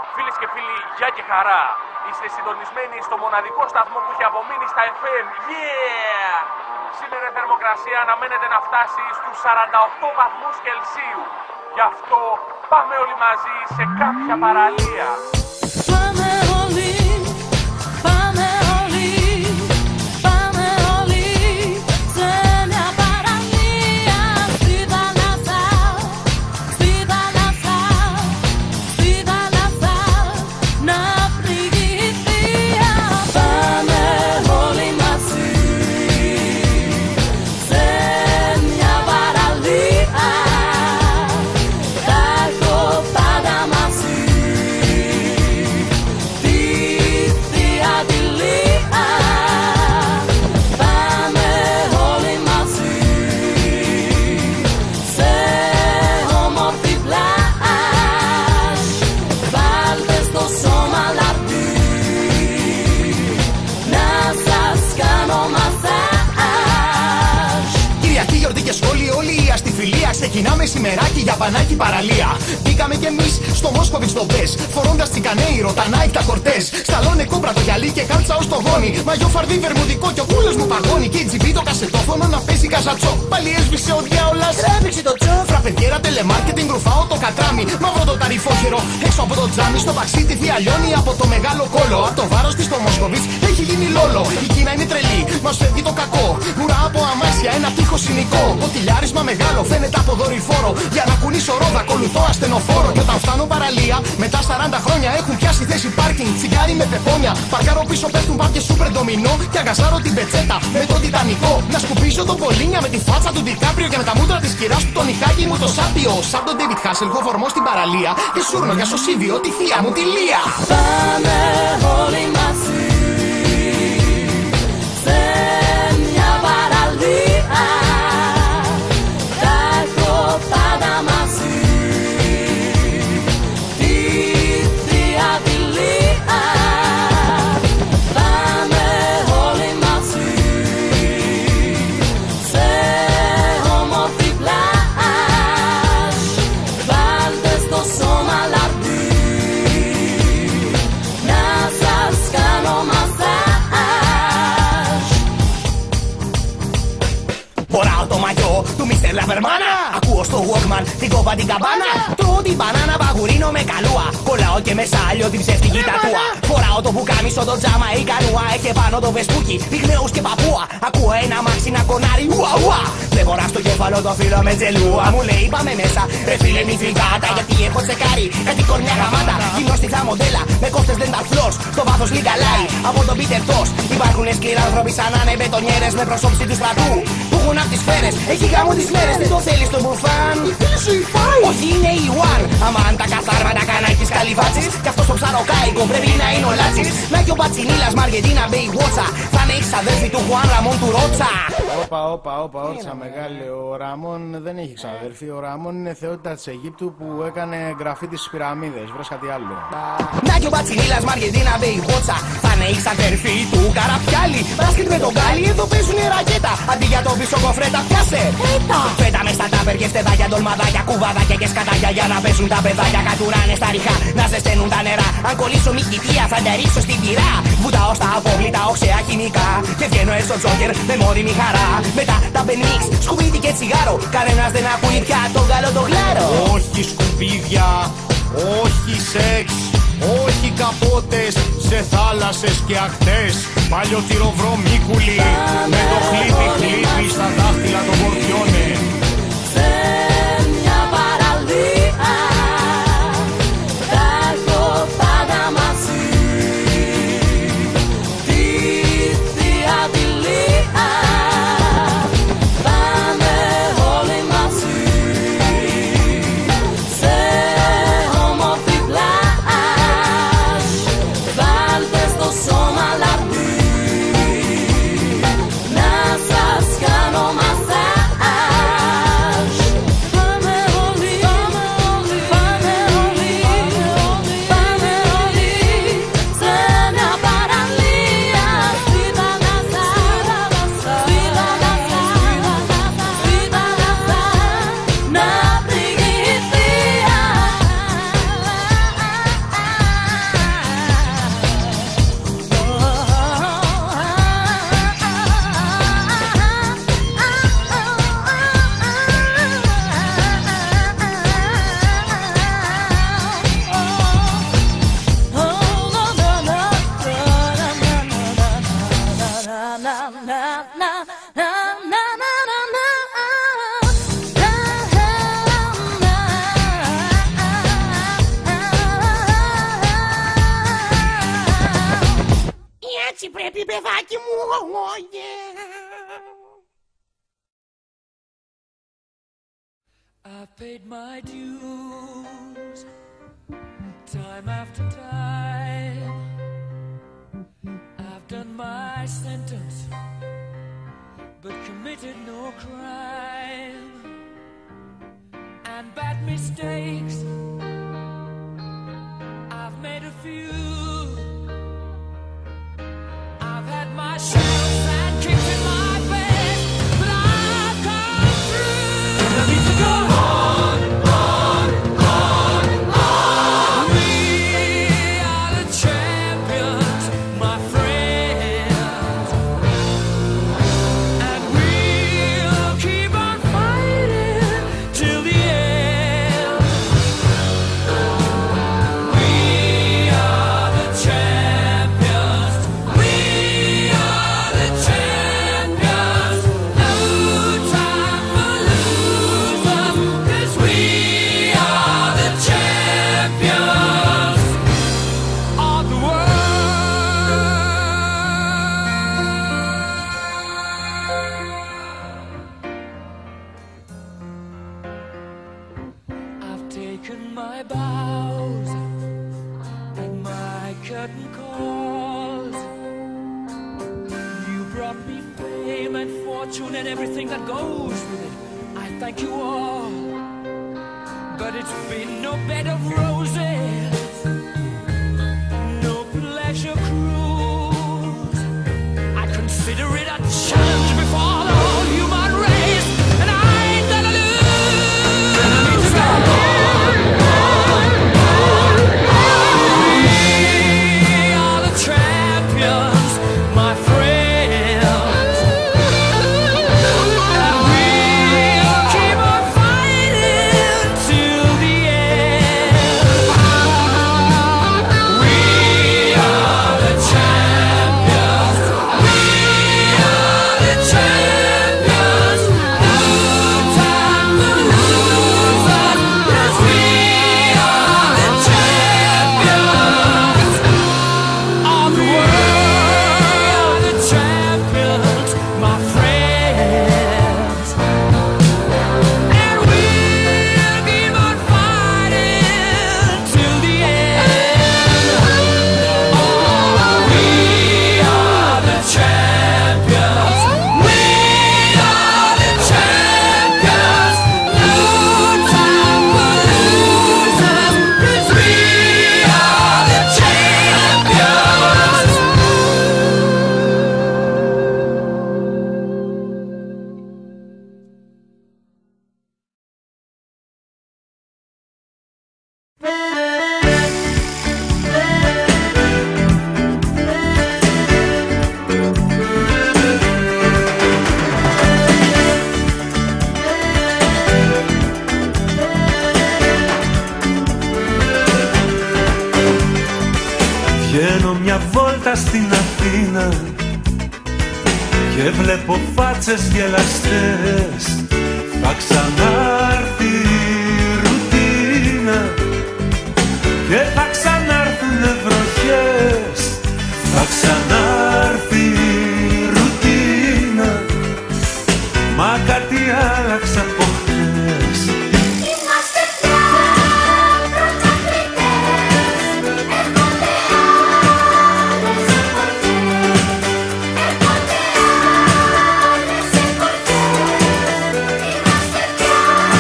Φίλες και φίλοι, γεια και χαρά. Είστε συντονισμένοι στο μοναδικό σταθμό που έχει απομείνει στα FM. Yeah! Σήμερα η θερμοκρασία αναμένεται να φτάσει στους 48 βαθμούς Κελσίου. Γι' αυτό πάμε όλοι μαζί σε κάποια παραλία. Πάμε όλοι, πάμε όλοι, πάμε όλοι σε μια παραλία. Στη θάλασσα, στη θάλασσα, στη θάλασσα να πληγηθεί. Πάμε όλοι μαζί σε μια παραλία. Θα έχω πάντα μαζί τη θεία τη Λία. Πάμε όλοι μαζί σε όμορφη πλάζ. Βάλτε στο σώμα λαρτί να σας κάνω μασάζ. Κυριακή, γιορτή και σχόλοι, όλοι η αστιφιλία. Ξεκινάμε σημεράκι για πανάκι παραλία. Μπήκαμε κι εμείς στο Μόσκοβιτς το Μπες. Φορώντας τσικανέιρο, τα Nike, τα Κορτές. Σταλώνε κόμπρα το γυαλί και κάλτσα ως το γόνι. Μαγιό φαρδί βερμουδικό κι ο κούλος μου παγώνει. Και η τζιμπή το κασετόφωνο να παίζει καζατσό. Πάλι έσβησε ο διάολας. Τράβηξε το τσό. Φραπεδιέρα, τηλεμάρκετινγκ, ρουφάω το κατράμι. Μαύρο το ταρυφόχερο. Έξω από το τζάμι στο παξί τη θεία λιώνει από το μεγάλο κόλο. Απ' το βάρος της στο Μόσκοβιτς έχει γίνει λόλο. Η Κίνα είναι τρελή, μας φεύγει το κακό. Ουρά από αμάξια, ένα τείχο συνοικό. Ποτηλιάρισμα μεγάλο, φαίνεται από δορυφόρο. Για να κουνήσω ρόδα, ακολουθώ ασθενοφόρο. Και όταν φτάνω παραλία, μετά 40 χρόνια έχουν πιάσει θέση πάρκινγκ. Τσιγάρι με πεπόνια. Παρκάρω πίσω, πέφτουν πάπιες σούπερ ντομινό. Και αγκαζάρω την πετσέτα με τον Τιτανικό. Να σκουπίσω τον Πολίνια με τη φάτσα του Ντικάπριο. Και με τα μούτρα της κυράς του τον Ιχάκη μου το Σάπιο. Σαν τον Ντέιβιτ Χάσελχοφ φορμό στην παραλία. Και σούρνο για σωσίβιο τη θεία μου τη Λία. Πάμε όλοι μαζί σε μια παραλία. Θα έχω πάντα μαζί τη θεία τη Λία. Πάμε όλοι μαζί σε όμορφη πλάζ. Βάλτε στο σώμα λαρτί να σας κάνω μασάζ. Φοράω το μαγιό του Μίστερ Λαβερμάνα. Ακούω στο Walkman την κόπα την καμπάνα. Τρώω την μπανάνα παγουρίνο με καλούα. Κολλάω και με σάλιο την ψεύτικη τατούα. Φοράω το μπουκάμισο το τζάμα η κανούα. Έχει πάνω το βεσπούκι, πυγμαίους και παππούα. Ακούω ένα μάξι να κονάρει ουα ουα. Πλευρά στο κέφαλο το φίλο με τζελούα. Μου λέει πάμε μέσα, ρε φίλε μη φυγάτα. Γιατί έχω τσεκάρει κάτι κορμιά γαμάτα. Γυμνοστιχτά μοντέλα με κόφτες dental floors. Στο βάθος λιγκαλάει από τον Peter Tosh. Υπάρχουν σκληρά άνθρωποι σαν να είναι μπετονιέρες με προσώψη του στρατού. Που έχουν απ' τις σφαίρες, έχει γάμο τις μέρες. Δεν το θέλεις τον μπουρφάν. Η φίλη σου η φάι. Όχι είναι η One. Αμάν τα καθάρματα κανάει της καλυβάτσης. Κι αυτός ο ψαροκάικο πρέπει να είναι ο Λάτσης. Να και ο Πατσινίλας Μαργεντίνα Μπέι Βότσα. Θα είναι η ξαδέρφη του Χουάν Ραμόν του Ρότσα. Όπα, όρτσα μεγάλη. Ο Ραμόν δεν έχει ξαδέρφη. Ο Ραμόν είναι θεότητα της Αιγύπτου που έκανε γραφή της πυραμίδες. Βρες κάτι άλλο. Να και ο Πατσινίλας Μαργεντίνα Μπέι Βότσα. Θα είναι η ξαδέρφη του Καραπιάλι. Μπάσκετ με τον Γκάλι, εδώ παίζουν ρακέτα. Αντί για το πίσω κοφρέτα πιάσε. Φέτα με στα τάπερ και φτεδάκια, ντολμαδάκια, κουβαδάκια και σκατάκια. Για να παίζουν τα παιδάκια, κατουράνε στα ριχά. Να ζεσταίνουν τα νερά. Αν κολλήσω μη κοιτία, θα τα ρίξω στην πυρά. Βουτάω στα απόβλητα, οξέα χημικά. Και βγαίνω έστω τζόκερ με μόνιμη χαρά. Μετά τα μπενίξ, σκουπίδι και τσιγάρο. Κανένας δεν ακούει πια τον καλό το γλάρο. Όχι σκουπίδια, όχι σεξ, όχι καπότες σε θάλασσες και ακτές. Παλιωτυροβρομίκουλοι με το χλίπι στα δάχτυλα των κορδιώνε. Σε μια παραλία θα έχω πάντα μαζί τη θεία τη Λία. Πάμε όλοι μαζί σε όμορφη πλάζ. Βάλτε στο σώμα λαρτί να σας κάνω μασάζ. I've paid my dues, time after time. I've done my sentence, but committed no crime. And bad mistakes, I've made a few. I've had my shadows and kicks in my face, but I've come through. I need to go on, on, on, on. We are the champions, my friends, and we'll keep on fighting till the end. We are the champions. We are the champions. No time for losers, 'cause we are the champions of the world. I've taken my bows and my curtain calls. You brought me fame and fortune and everything that goes with it. I thank you all, but it's been no bed of roses, no pleasure cruise. I consider it a challenge before the whole human race, and I ain't gonna lose. I need to go on, on, on, on. We are the champions, my friends, and we'll keep on fighting till the end. We are the champions. We are the champions. No time for losers, 'cause we are the champions of the world. The champions, my friends, and we'll keep on fighting till the end. Oh, we are the champions. We are the champions. No time for losers, 'cause we are the champions. Βγαίνω μια βόλτα στην Αθήνα και βλέπω φάτσες γελαστές. Θα ξανάρθει η ρουτίνα και θα ξανάρθουνε βροχές. Θα ξανάρθει η ρουτίνα, μα κάτι άλλαξε από χθες. Είμαστε πια πρωταθλητές. Έρχονται άλλες εποχές. Έρχονται άλλες εποχές. Είμαστε πια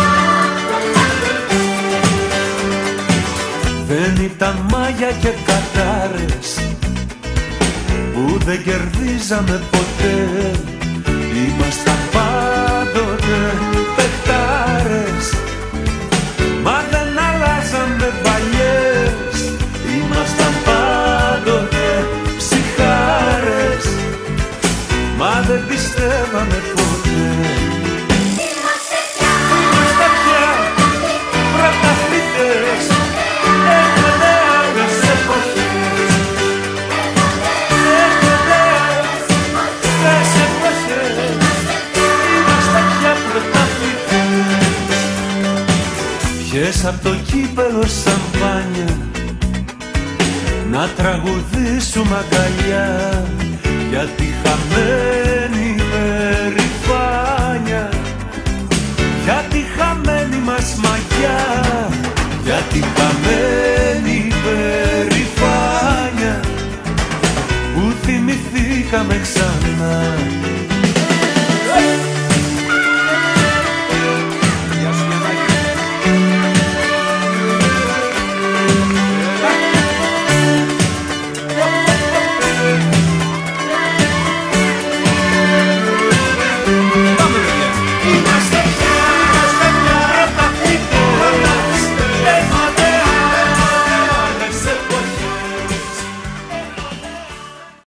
πρωταθλητές. Δεν ήταν μάγια και κατάρες που δεν κερδίζαμε ποτέ. Ήμασταν πάντοτε παιχτάρες, μα δεν αλλάζαμε παλιές. Ήμασταν πάντοτε ψυχάρες, μα δεν πιστεύαμε ποτέ. Είμαστε πια Είμαστε πια πρωταθλητές. Έρχονται άλλες εποχές. Έρχονται άλλες εποχές. Είμαστε πια πρωταθλητές. Πιες απ' το κύπελο σαμπάνια να τραγουδήσουμε αγκαλιά για τη χαμένη περηφάνια, για τη χαμένη μας μαγιά, για τη χαμένη περηφάνια που θυμηθήκαμε ξανά.